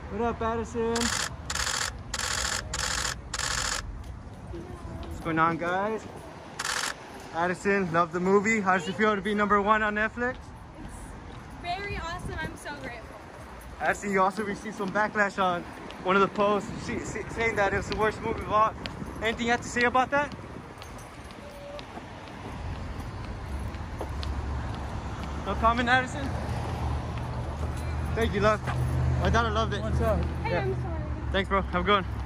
What up, Addison? What's going on, guys? Addison, love the movie. How does it feel to be #1 on Netflix? It's very awesome. I'm so grateful. Addison, you also received some backlash on one of the posts saying that it was the worst movie of all. Anything you have to say about that? No comment, Addison? Thank you, love. My daughter loved it. What's up? Hey, Yeah. I'm sorry. Thanks, bro. Have a good one.